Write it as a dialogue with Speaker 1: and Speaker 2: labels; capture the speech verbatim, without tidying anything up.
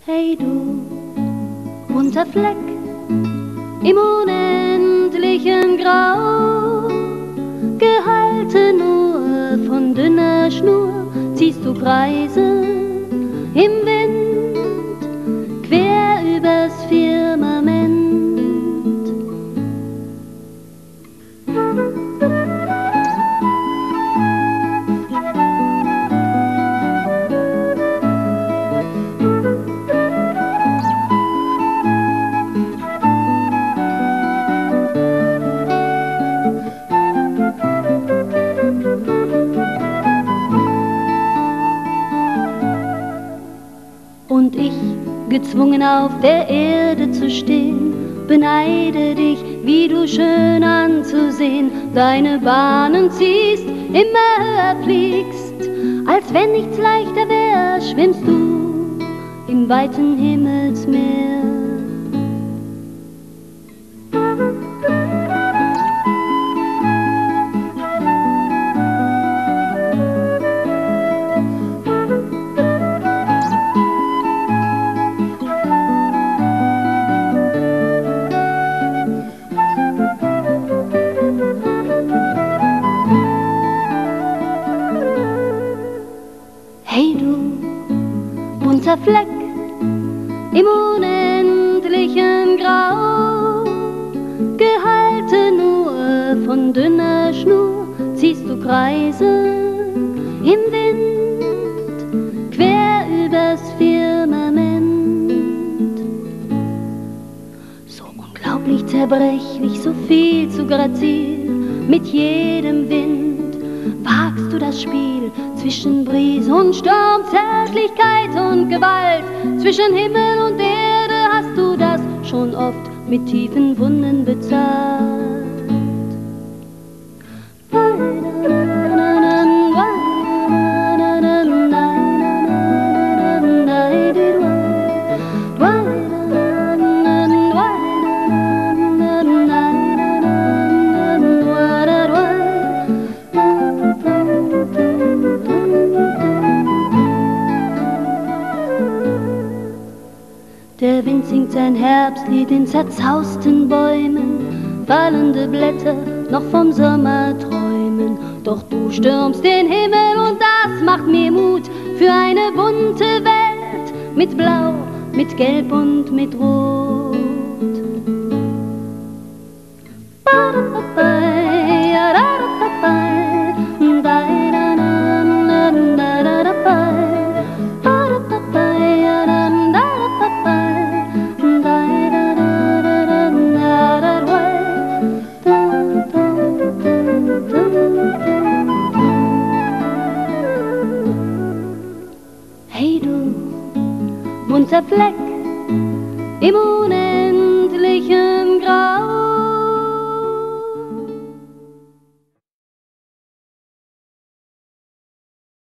Speaker 1: Hey du, bunter Fleck im unendlichen Grau, gehalten nur von dünner Schnur, ziehst du Kreise im Wind, quer übers Firmament. Und ich, gezwungen auf der Erde zu stehen, beneide dich, wie du schön anzusehen deine Bahnen ziehst, immer höher fliegst, als wenn nichts leichter wär, schwimmst du im weiten Himmelsmeer. Hey du, bunter Fleck im unendlichen Grau, gehalten nur von dünner Schnur, ziehst du Kreise im Wind, quer übers Firmament. So unglaublich zerbrechlich, so viel zu grazil, mit jedem Wind wagst du das Spiel zwischen Brise und Sturm, Zärtlichkeit und Gewalt, zwischen Himmel und Erde hast du das schon oft mit tiefen Wunden bezahlt. Der Wind singt sein Herbstlied in zerzausten Bäumen, fallende Blätter noch vom Sommer träumen. Doch du stürmst den Himmel und das macht mir Mut für eine bunte Welt mit Blau, mit Gelb und mit Rot. Hey du, bunter Fleck im Unendlichen